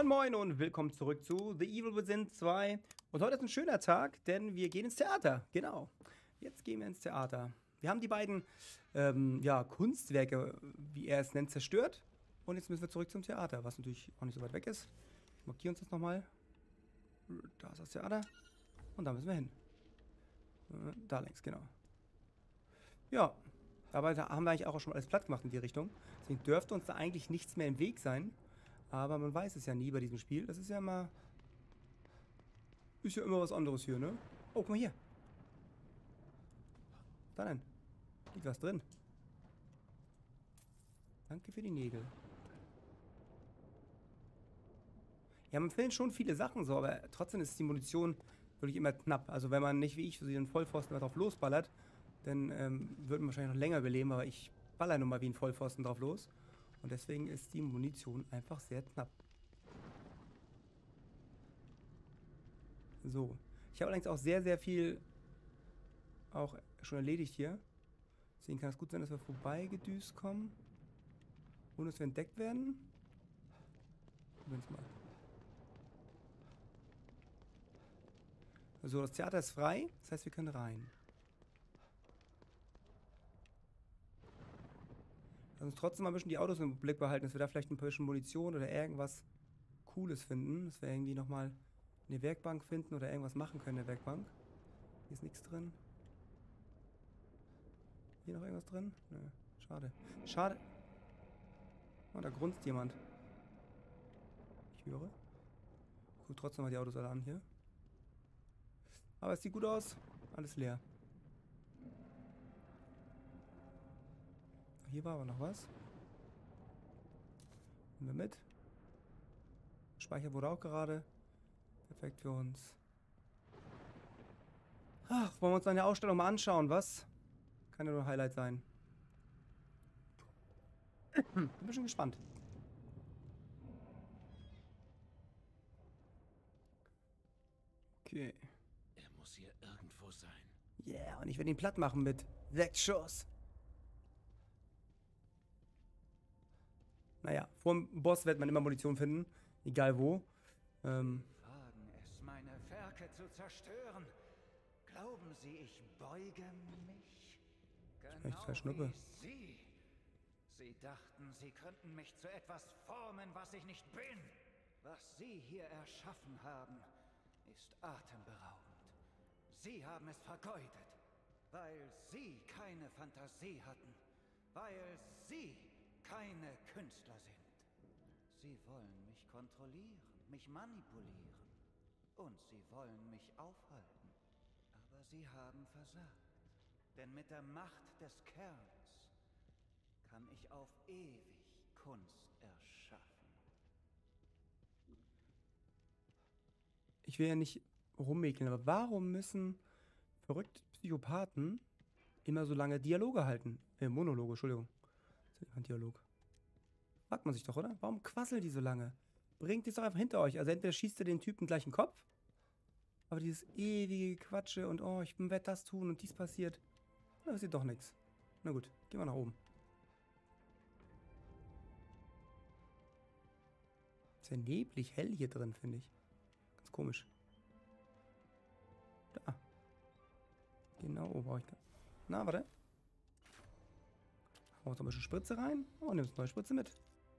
Moin Moin und willkommen zurück zu The Evil Within 2. Und heute ist ein schöner Tag, denn wir gehen ins Theater. Genau, jetzt gehen wir ins Theater. Wir haben die beiden Kunstwerke, wie er es nennt, zerstört. Und jetzt müssen wir zurück zum Theater, was natürlich auch nicht so weit weg ist. Ich markiere uns das nochmal. Da ist das Theater. Und da müssen wir hin. Da längs, genau. Ja, aber da haben wir eigentlich auch schon alles platt gemacht in die Richtung. Deswegen dürfte uns da eigentlich nichts mehr im Weg sein. Aber man weiß es ja nie bei diesem Spiel. Das ist ja immer... Ist ja immer was anderes hier, ne? Oh, guck mal hier. Da denn. Liegt was drin. Danke für die Nägel. Ja, man findet schon viele Sachen so, aber trotzdem ist die Munition wirklich immer knapp. Also wenn man nicht wie ich so den Vollpfosten drauf losballert, dann wird man wahrscheinlich noch länger überleben, aber ich baller nun mal wie ein Vollpfosten drauf los. Und deswegen ist die Munition einfach sehr knapp. So. Ich habe allerdings auch sehr, sehr viel auch schon erledigt hier. Deswegen kann es gut sein, dass wir vorbeigedüst kommen. Ohne dass wir entdeckt werden. Probieren wir mal. Also das Theater ist frei, das heißt wir können rein. Lass uns trotzdem mal ein bisschen die Autos im Blick behalten, dass wir da vielleicht ein bisschen Munition oder irgendwas Cooles finden. Dass wir irgendwie nochmal eine Werkbank finden oder irgendwas machen können in der Werkbank. Hier ist nichts drin. Hier noch irgendwas drin? Nö, schade. Schade. Oh, da grunzt jemand. Ich höre. Guck trotzdem mal die Autos alle an hier. Aber es sieht gut aus. Alles leer. Hier war aber noch was. Nehmen wir mit. Speicher wurde auch gerade. Perfekt für uns. Ach, wollen wir uns eine Ausstellung mal anschauen, was? Kann ja nur ein Highlight sein. Bin ein bisschen gespannt. Okay. Er muss hier irgendwo sein. Yeah, und ich werde ihn platt machen mit 6 Schuss. Naja, vor dem Boss wird man immer Munition finden. Egal wo. Wagen es, meine Werke zu zerstören. Glauben Sie, ich beuge mich? Echt zwei Schnuppe. Wie Sie. Sie dachten, Sie könnten mich zu etwas formen, was ich nicht bin. Was Sie hier erschaffen haben, ist atemberaubend. Sie haben es vergeudet, weil Sie keine Fantasie hatten, weil Sie keine Künstler sind. Sie wollen mich kontrollieren, mich manipulieren und Sie wollen mich aufhalten. Aber Sie haben versagt, denn mit der Macht des Kerns kann ich auf ewig Kunst erschaffen. Ich will ja nicht rummäkeln, aber warum müssen verrückte Psychopathen immer so lange Dialoge halten? Monologe, Entschuldigung. Das ist ein Dialog. Fragt man sich doch, oder? Warum quasseln die so lange? Bringt es doch einfach hinter euch. Also entweder schießt ihr den Typen gleich in den Kopf, aber dieses ewige Quatsche und oh, ich werde das tun und dies passiert. Da passiert doch nichts. Na gut, gehen wir nach oben. Ist ja neblig hell hier drin, finde ich. Ganz komisch. Da. Genau, brauche ich da. Na, warte. Hauen wir uns noch ein bisschen Spritze rein. Oh, nimmst eine neue Spritze mit.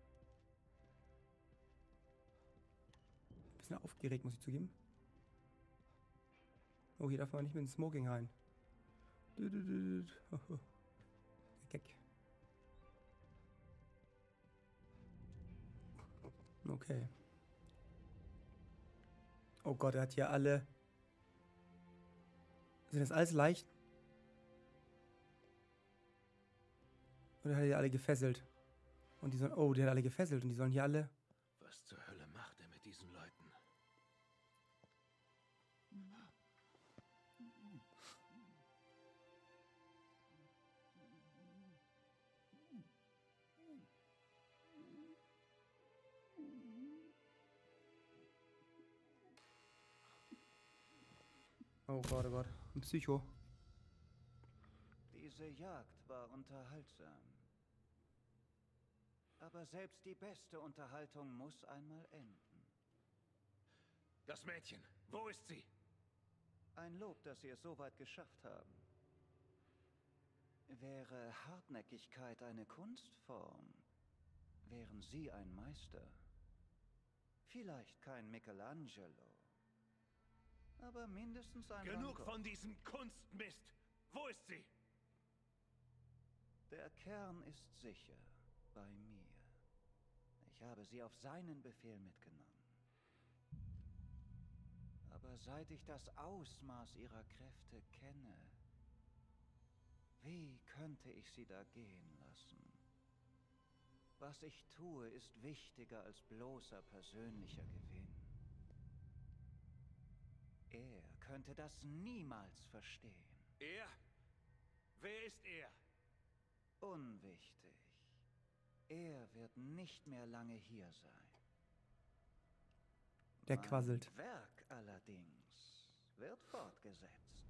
Ein bisschen aufgeregt, muss ich zugeben. Oh, hier darf man nicht mit dem Smoking rein. Gag. Okay. Oh Gott, er hat hier alle... Sind das alles Leichen? Oder hat er alle gefesselt? Und die sollen... Oh, der hat alle gefesselt und die sollen hier alle... Was zur Hölle macht er mit diesen Leuten? Oh Gott, oh Gott. Ein Psycho. Diese Jagd war unterhaltsam. Aber selbst die beste Unterhaltung muss einmal enden. Das Mädchen, wo ist sie? Ein Lob, dass Sie es so weit geschafft haben. Wäre Hartnäckigkeit eine Kunstform, wären Sie ein Meister. Vielleicht kein Michelangelo, aber mindestens ein Genug Van Gogh. von diesem Kunstmist. Wo ist sie? Der Kern ist sicher bei mir. Ich habe sie auf seinen Befehl mitgenommen. Aber seit ich das Ausmaß ihrer Kräfte kenne, wie könnte ich sie da gehen lassen? Was ich tue, ist wichtiger als bloßer persönlicher Gewinn. Er könnte das niemals verstehen. Er? Wer ist er? Unwichtig. Er wird nicht mehr lange hier sein. Der quasselt. Mein Werk allerdings wird fortgesetzt.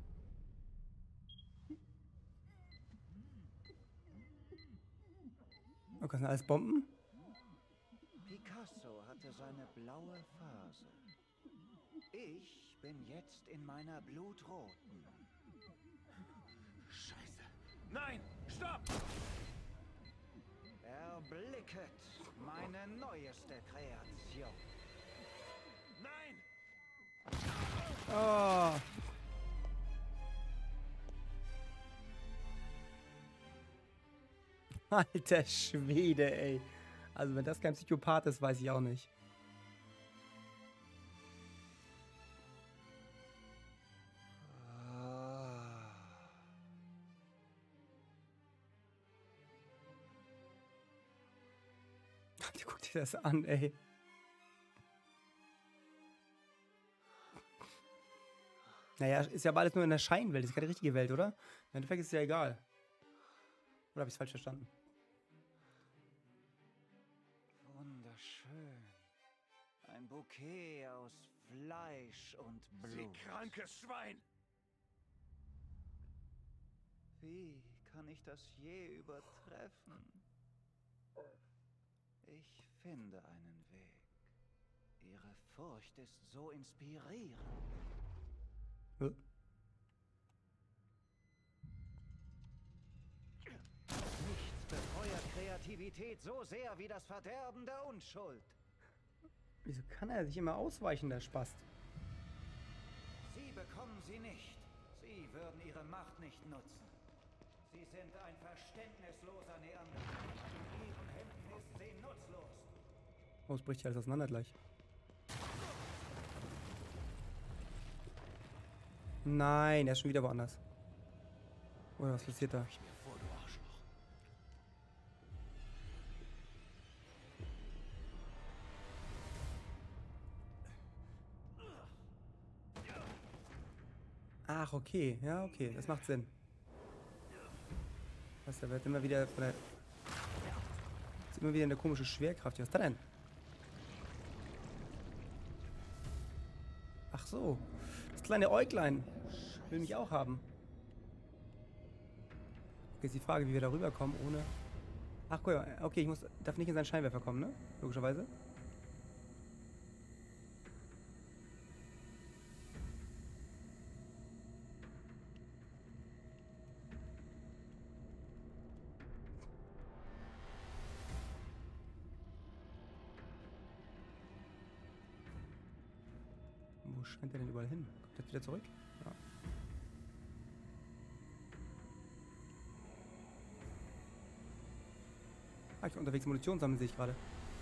Okay, das sind alles Bomben? Picasso hatte seine blaue Phase. Ich bin jetzt in meiner blutroten. Scheiße. Nein, stopp! Erblicket meine neueste Kreation. Nein! Oh. Alter Schwede, ey. Also wenn das kein Psychopath ist, weiß ich auch nicht. Guck dir das an, ey. Naja, ist ja aber alles nur in der Scheinwelt, das ist keine richtige Welt, oder? Im Endeffekt ist es ja egal. Oder habe ich es falsch verstanden? Wunderschön. Ein Bouquet aus Fleisch und Sie Blut. krankes Schwein! Wie kann ich das je übertreffen? Ich finde einen Weg. Ihre Furcht ist so inspirierend. Hä? Nichts befeuert Kreativität so sehr wie das Verderben der Unschuld. Wieso kann er sich immer ausweichen, der Spast? Sie bekommen sie nicht. Sie würden ihre Macht nicht nutzen. Sie sind ein verständnisloser Neandertaler. In ihren Händen ist sie nutzlos. Oh, es bricht ja alles auseinander gleich. Nein, er ist schon wieder woanders. Oder was passiert da? Ich mir vor, du Arschloch. Ach, okay. Ja, okay. Das macht Sinn. Was, der wird immer wieder von der... Ist immer wieder eine komische Schwerkraft. Was ist da denn? Ach so. Das kleine Äuglein will mich auch haben. Okay, ist die Frage, wie wir da rüberkommen, ohne... Ach, cool. Okay, ich darf nicht in seinen Scheinwerfer kommen, ne? Logischerweise. Wo scheint er denn überall hin? Kommt er wieder zurück? Ja. Ah, ich bin unterwegs Munition sammeln, sehe ich gerade.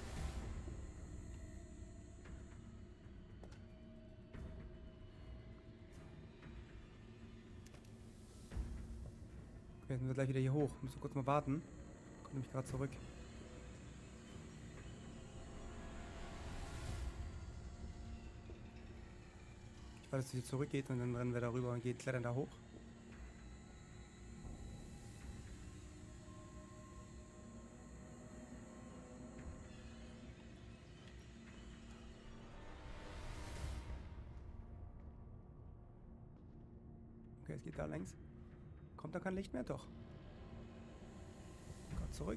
Okay, jetzt müssen wir gleich wieder hier hoch. Müssen wir kurz mal warten. Kommt nämlich gerade zurück. Ich warte, dass es hier zurückgeht und dann rennen wir da rüber und klettern da hoch. Okay, es geht da längs. Kommt da kein Licht mehr? Doch. Gott, zurück.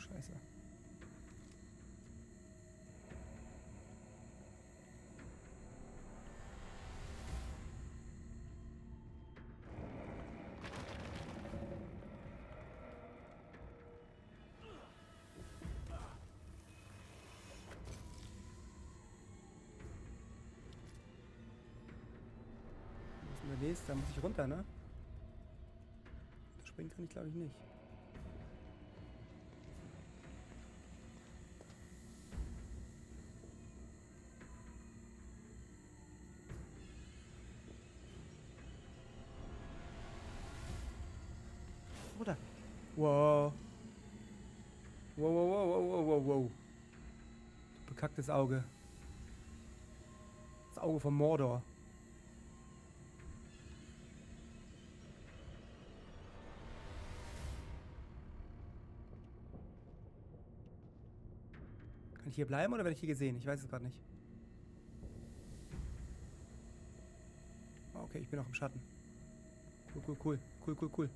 Scheiße. Da muss ich runter, ne? Springen kann ich, glaube ich, nicht. Runter. Wow. Wow, wow, wow, wow, wow, wow. Bekacktes Auge. Das Auge von Mordor. Kann ich hier bleiben oder werde ich hier gesehen? Ich weiß es gerade nicht. Okay, ich bin noch im Schatten. Cool, cool, cool. Cool, cool, cool.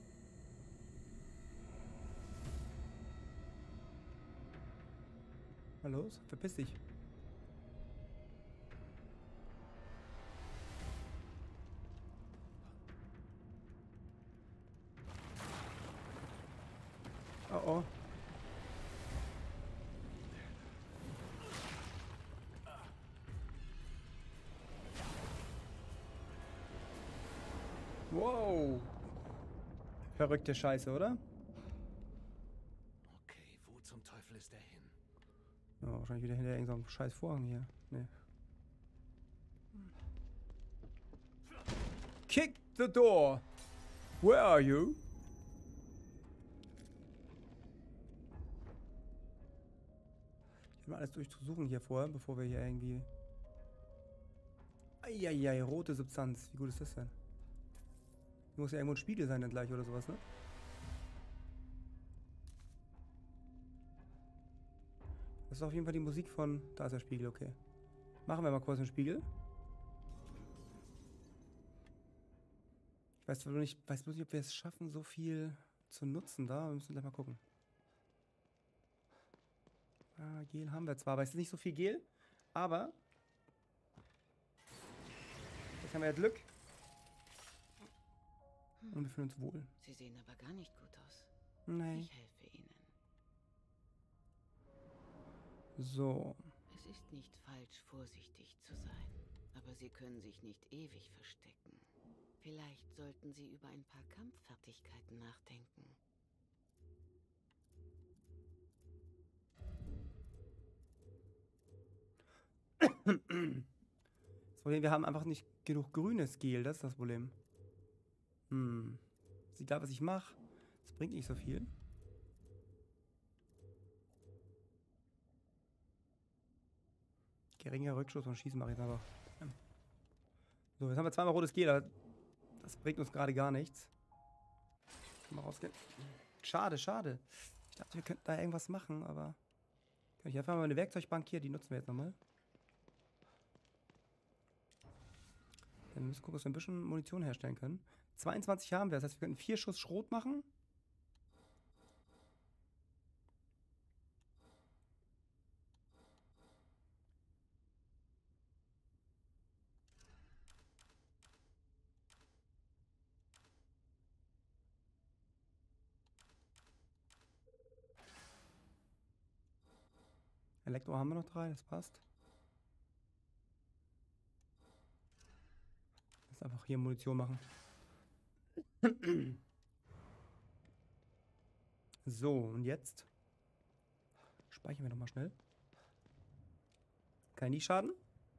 Na los, verpiss dich. Oh oh. Wow. Verrückte Scheiße, oder? Okay, wo zum Teufel ist er hin? Ja, wahrscheinlich wieder hinter irgendeinem scheiß Vorhang hier. Nee. Kick the door. Where are you? Ich will mal alles durchsuchen hier vorher, bevor wir hier irgendwie... Eieiei, rote Substanz. Wie gut ist das denn? Hier muss ja irgendwo ein Spiegel sein dann gleich oder sowas, ne? Das ist auf jeden Fall die Musik von... Da ist der Spiegel, okay. Machen wir mal kurz einen Spiegel. Ich weiß bloß nicht, ob wir es schaffen, so viel zu nutzen da. Wir müssen gleich mal gucken. Ah, Gel haben wir zwar, aber es ist nicht so viel Gel. Aber... Jetzt haben wir ja Glück. Und wir fühlen uns wohl. Sie sehen aber gar nicht gut aus. Nee. Ich helfe Ihnen. So. Es ist nicht falsch, vorsichtig zu sein. Aber Sie können sich nicht ewig verstecken. Vielleicht sollten Sie über ein paar Kampffertigkeiten nachdenken. Das Problem, wir haben einfach nicht genug grünes Gel, das ist das Problem. Ist egal, was ich mache. Das bringt nicht so viel. Geringer Rückschuss und Schießen mache ich jetzt einfach. So, jetzt haben wir zweimal rotes Gel, aber das bringt uns gerade gar nichts. Mal rausgehen. Schade, schade. Ich dachte, wir könnten da irgendwas machen, aber... Kann ich einfach mal eine Werkzeugbank hier, die nutzen wir jetzt nochmal. Dann müssen wir gucken, dass wir ein bisschen Munition herstellen können. 22 haben wir, das heißt, wir könnten 4 Schuss Schrot machen. Elektro haben wir noch 3, das passt. Lass einfach hier Munition machen. So, und jetzt speichern wir noch mal schnell. Kann ich nicht schaden.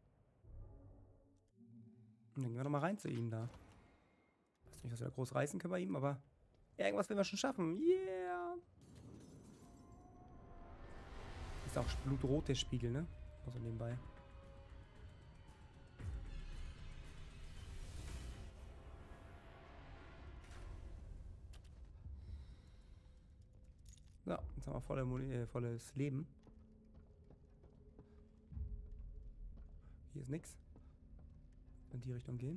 Und dann gehen wir noch mal rein zu ihm da. Ich weiß nicht, was wir da groß reißen können bei ihm, aber irgendwas werden wir schon schaffen. Yeah! Ist auch blutrot der Spiegel, ne? Also nebenbei. So, jetzt haben wir volles Leben. Hier ist nichts. In die Richtung gehen.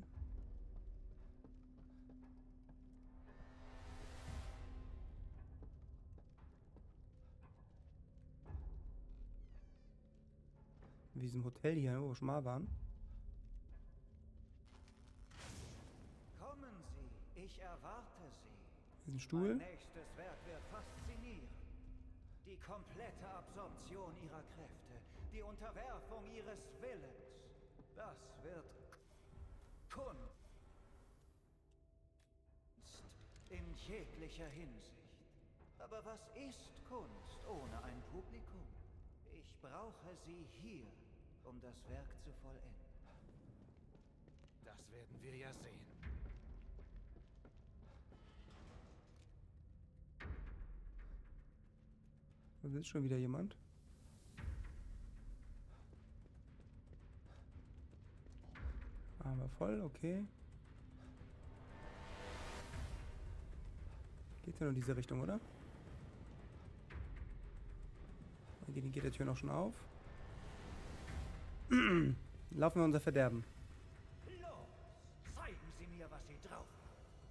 In diesem Hotel hier, wo wir schon mal waren. Kommen Sie, ich erwarte Sie. Diesen Stuhl. Mein nächstes Werk wird faszinieren. Die komplette Absorption Ihrer Kräfte, die Unterwerfung Ihres Willens. Das wird Kunst in jeglicher Hinsicht. Aber was ist Kunst ohne ein Publikum? Ich brauche Sie hier, um das Werk zu vollenden. Das werden wir ja sehen. Da ist schon wieder jemand. Aber voll, okay. Geht ja nur in diese Richtung, oder? Dann geht die Tür noch schon auf. Laufen wir unser Verderben. Los, zeigen Sie mir, was Sie drauf haben.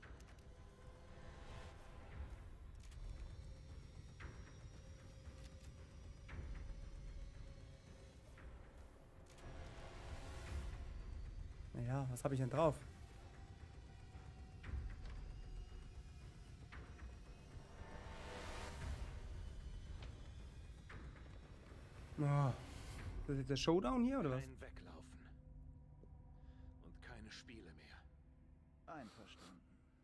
Naja, was habe ich denn drauf? Oh. Ist das jetzt der Showdown hier, oder was? Kein Weglaufen. Und keine Spiele mehr. Einverstanden.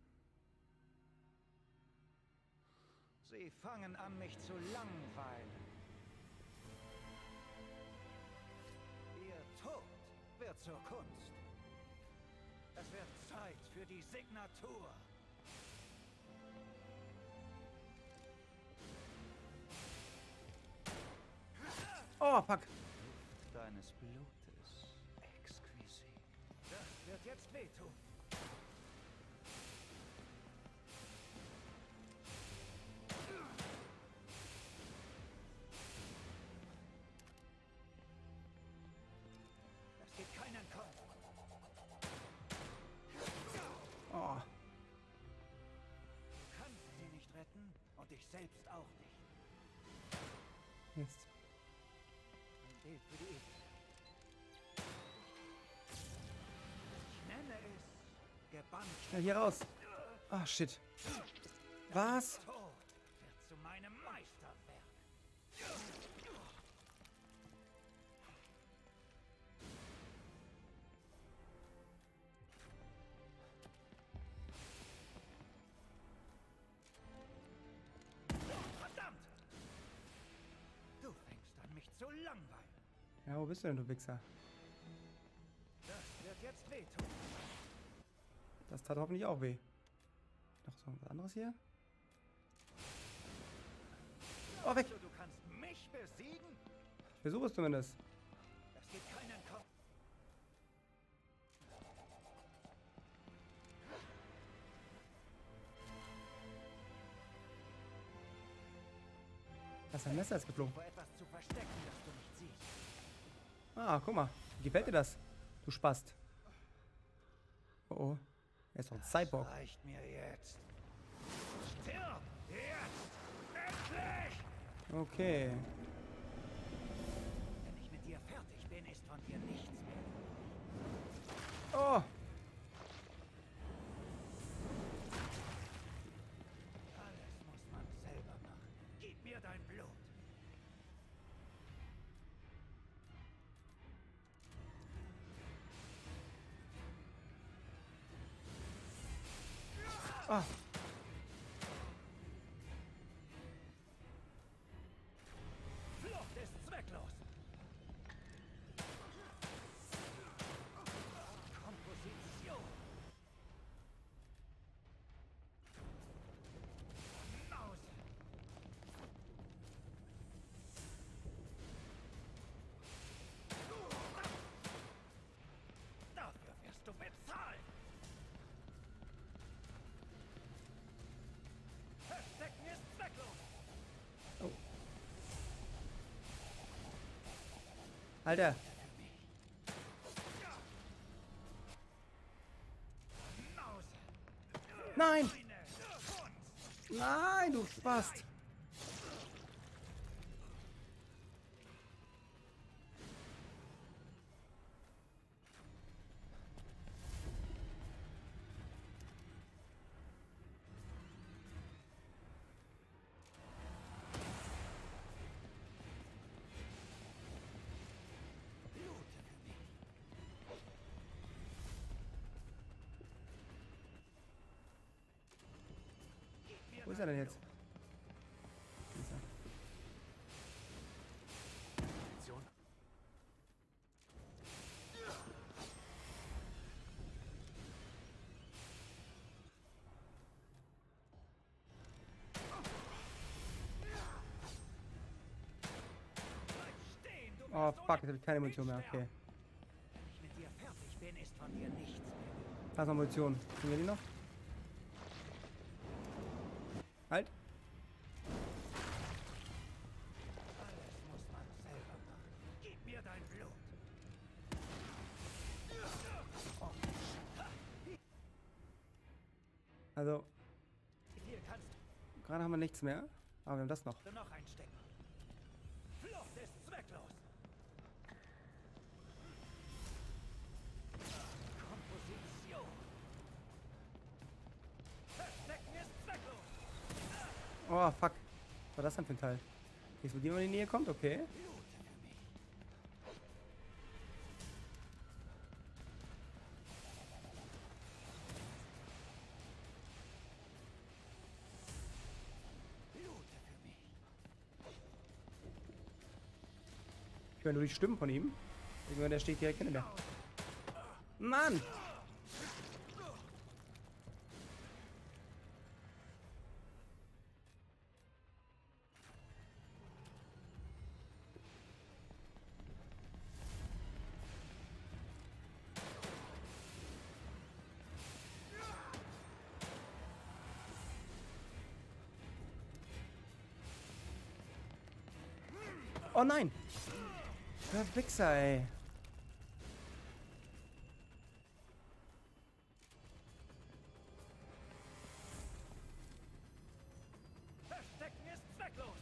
Sie fangen an, mich zu langweilen. Ihr Tod wird zur Kunst. Es wird Zeit für die Signatur. Oh, fuck. Deines Blutes exquisit. Das wird jetzt wehtun. Das gibt keinen Kopf. Oh. Du kannst sie nicht retten und dich selbst auch nicht. Jetzt. Ein Bild für die Ewigkeit. Ich nenne es gebannt. Schnell hier raus. Ah, shit. Was? Tod wird zu meinem Meisterwerk. Verdammt! Du fängst an, mich zu langweilen. Ja, wo bist du denn, du Wichser? Das wird jetzt wehtun. Das tat hoffentlich auch weh. Noch so was anderes hier? Oh, weg! Also, du kannst mich besiegen? Versuch es zumindest. Es gibt keinen Kopf. Das ist ein Messer ist geflogen. Vor etwas zu verstecken, das du nicht siehst. Ah, guck mal. Wie gefällt dir das? Du Spast. Oh oh. Er ist doch ein Cyborg. Das reicht mir jetzt. Stirb! Jetzt! Endlich! Okay. Wenn ich mit dir fertig bin, ist von dir nichts mehr. Oh! Alles muss man selber machen. Gib mir dein Blut. Ah! Flucht ist zwecklos. Komposition. Nause. Dafür wirst du bezahlen. Verstecken ist zwecklos. Oh. Alter. Nause. Nein! Meine Kunst. Nein, du Spast. ist er denn jetzt? Hier ist er. Munition. Stehen, du Oh, wirst fuck, jetzt habe ich keine Munition mehr. Okay. Wenn ich mit dir fertig bin, ist von dir nichts mehr. Da ist noch Munition. Kriegen wir die noch? Halt. Alles muss man selber machen. Gib mir dein Blut. Also, Hier kannst gerade haben wir nichts mehr. Aber wir haben das noch. du noch einstecken. Flucht ist zwecklos. Komposition. Verstecken ist zwecklos. Oh, fuck. Was war das denn für ein Teil? Explodieren, wenn man in die Nähe kommt? Okay. Blute für mich. Blute für mich. Ich höre nur die Stimmen von ihm. Irgendwann, der steht direkt hinter mir. Mann! Oh nein! Der Wichser, ey. Verstecken ist zwecklos.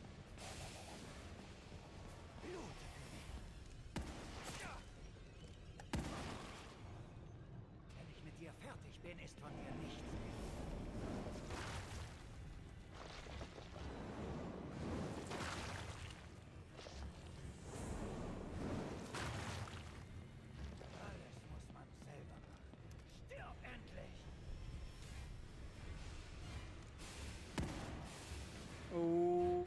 Blute für mich. Ja. Wenn ich mit dir fertig bin, ist von dir nichts mehr. Alles muss man selber machen. Stirb endlich! Oh.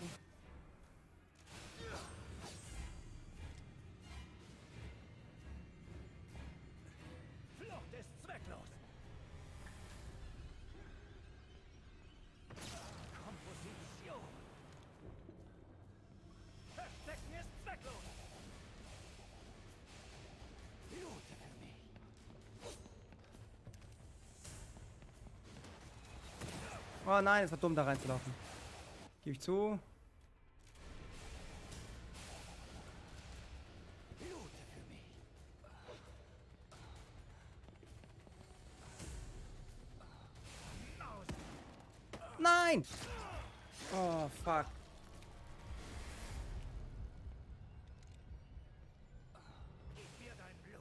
Flucht ist zwecklos. Komposition. Verstecken ist zwecklos. Blute für mich. Oh nein, es war dumm, da reinzulaufen. Gebe ich zu. Blute für mich. Maus. Nein! Oh, fuck. Gib mir dein Blut.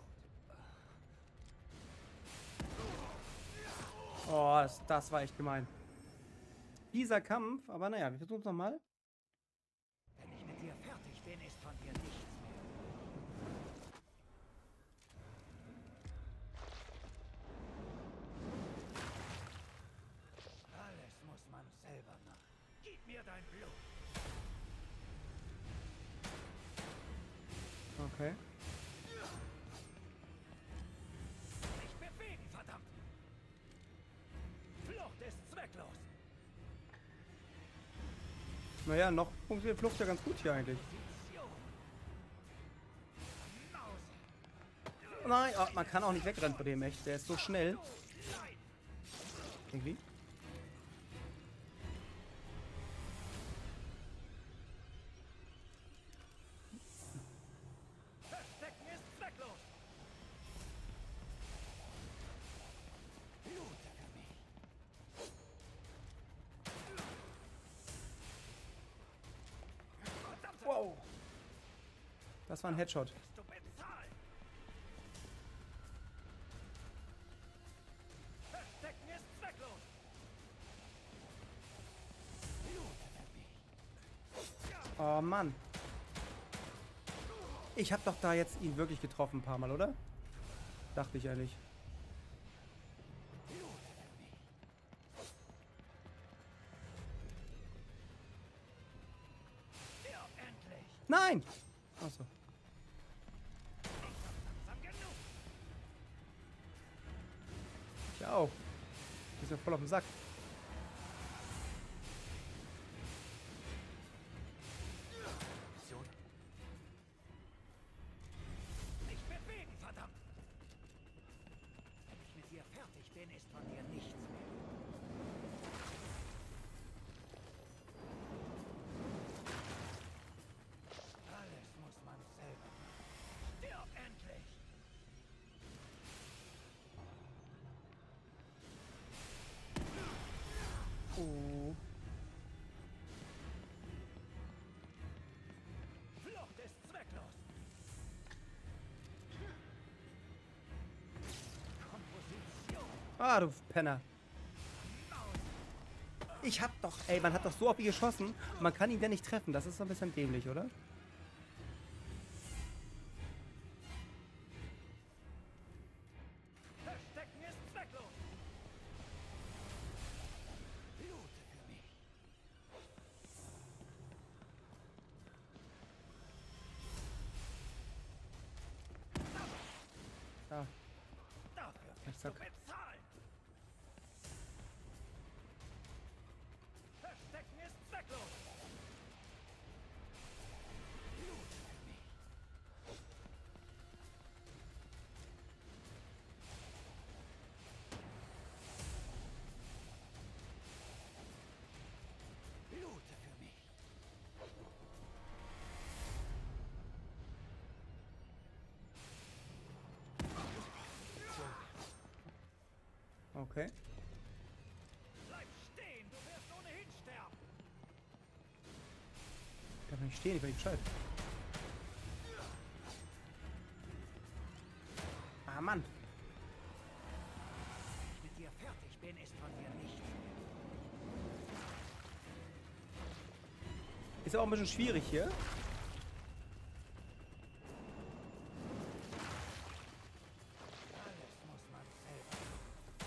Oh, das war echt gemein. Dieser Kampf, aber naja, wir versuchen es nochmal. Wenn ich mit dir fertig bin, ist von dir nichts mehr. Alles muss man selber machen. Gib mir dein Blut. Okay. Nicht bewegen, verdammt! Flucht ist zwecklos. Naja, noch funktioniert Flucht ja ganz gut hier eigentlich. Position. Maus. Oh nein, oh, man kann auch nicht wegrennen vor dem, echt. Der ist so schnell. Nein. Irgendwie. Verstecken ist zwecklos. Blute für mich. Verdammte. Wow. Das war ein Headshot. Bist du bezahlt? Verstecken ist zwecklos. Blute für mich. Oh Mann. Ich habe doch da jetzt ihn wirklich getroffen ein paar Mal, oder? Dachte ich ehrlich. Blute für mich. Oh. Die ist ja voll auf dem Sack. Mission? Nicht bewegen, verdammt! Wenn ich mit dir fertig bin, ist von dir nichts mehr. Alles muss man selber machen. Stirb endlich! Oh. Flucht ist zwecklos! Komposition! Ah, du Penner. Ich hab doch... Ey, man hat doch so auf ihn geschossen. Und man kann ihn denn nicht treffen. Das ist so ein bisschen dämlich, oder? Verstecken ist zwecklos! Loote für mich! Ah, Dafür ich wirst du sag... bezahlen! Verstecken ist zwecklos! Loote für mich! Loote für mich! Okay. Bleib stehen, du wirst ohnehin sterben! Ich darf nicht stehen, ich bin Bescheid. Ah, Mann. Wenn ich mit dir fertig bin, ist von dir nichts. Ist auch ein bisschen schwierig hier. Alles muss man selber machen.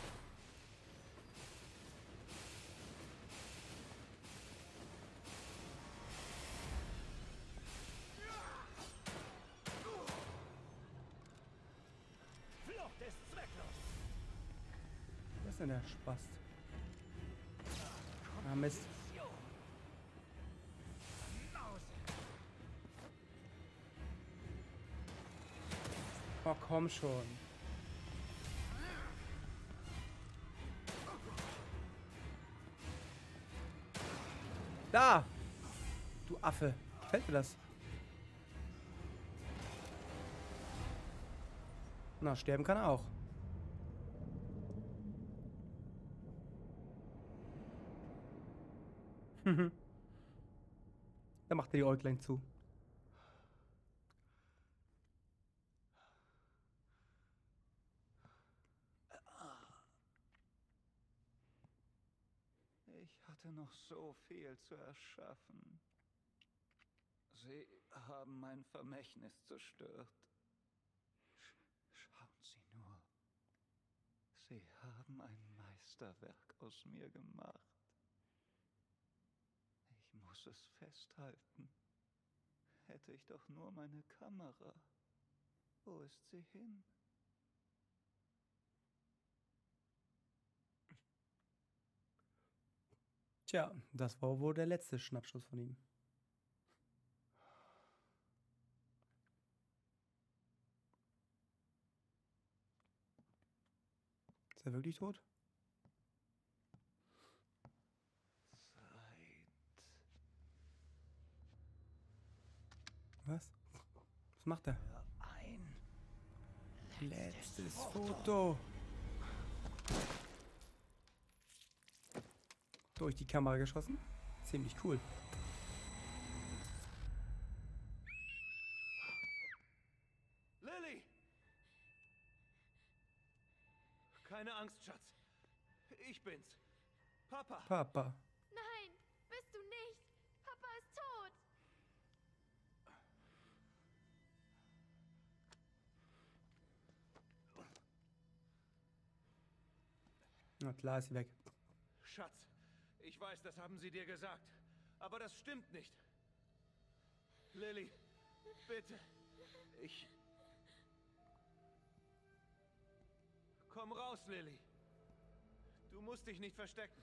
Flucht ist zwecklos! Was ist denn der Spaß? Ah, Mist. Mause! Oh, komm schon. Da! Du Affe. Gefällt mir das? Na, sterben kann er auch. Da macht er die Äuglein zu. Ich hatte noch so viel zu erschaffen. Sie haben mein Vermächtnis zerstört. Schauen Sie nur. Sie haben ein Meisterwerk aus mir gemacht. Ich muss es festhalten. Hätte ich doch nur meine Kamera. Wo ist sie hin? Tja, das war wohl der letzte Schnappschuss von ihm. Ist er wirklich tot? Zeit. Was? Was macht er? Für ein Letztes Foto. Durch die Kamera geschossen. Ziemlich cool. Lilly! Keine Angst, Schatz. Ich bin's. Papa. Papa. Nein, bist du nicht. Papa ist tot. Na klar, ist sie weg. Schatz, ich weiß, das haben sie dir gesagt. Aber das stimmt nicht. Lilly, bitte. Komm raus, Lilly. Du musst dich nicht verstecken.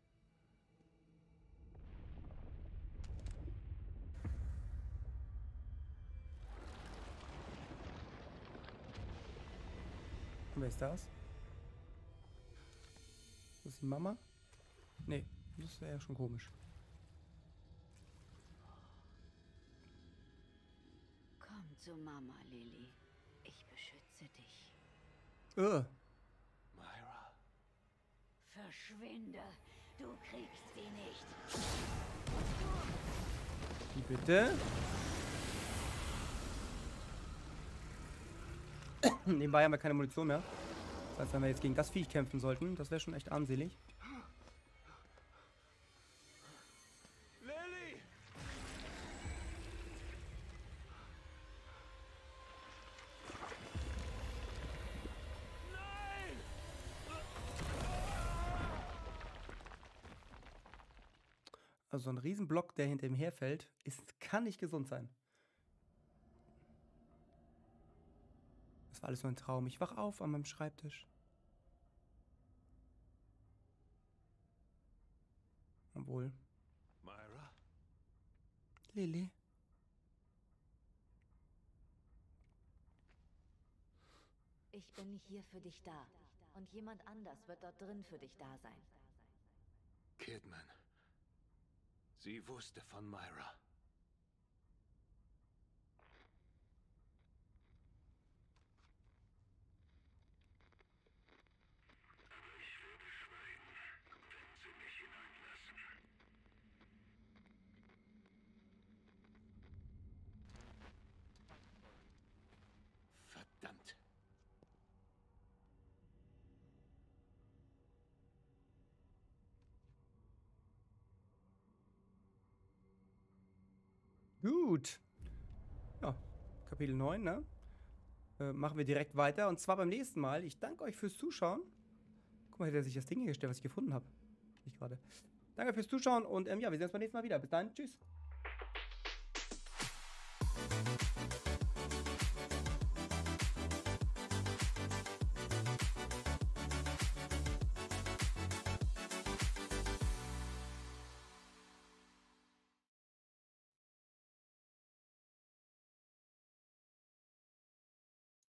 Und wer ist das? Ist das die Mama? Nee, das wäre ja schon komisch. Komm zu Mama, Lily. Ich beschütze dich. Myra. Verschwinde. Du kriegst sie nicht. Wie bitte? Nebenbei haben wir keine Munition mehr. Das heißt, wenn wir jetzt gegen das Viech kämpfen sollten, das wäre schon echt armselig. Lily! Nein! Also so ein Riesenblock, der hinter ihm herfällt, kann nicht gesund sein. Das war alles nur ein Traum. Ich wach auf an meinem Schreibtisch. Obwohl. Myra? Lily. Ich bin hier für dich da. Und jemand anders wird dort drin für dich da sein. Kidman. Sie wusste von Myra. Verdammt. Gut. Ja, Kapitel 9, ne? Machen wir direkt weiter. Und zwar beim nächsten Mal. Ich danke euch fürs Zuschauen. Guck mal, hätte er sich das Ding hier gestellt, was ich gefunden habe. Ich gerade. Danke fürs Zuschauen und ja, wir sehen uns beim nächsten Mal wieder. Bis dann. Tschüss.